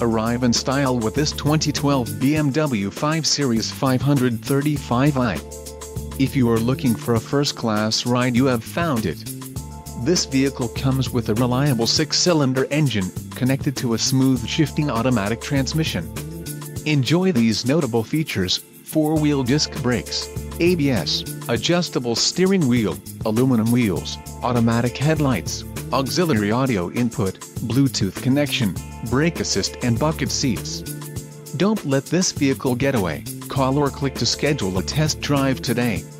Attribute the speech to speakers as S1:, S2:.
S1: Arrive in style with this 2012 BMW 5 Series 535i. If you are looking for a first-class ride, you have found it. This vehicle comes with a reliable 6-cylinder engine, connected to a smooth shifting automatic transmission. Enjoy these notable features: 4-wheel disc brakes, ABS, adjustable steering wheel, aluminum wheels, automatic headlights, auxiliary audio input, Bluetooth connection, brake assist and bucket seats. Don't let this vehicle get away. Call or click to schedule a test drive today.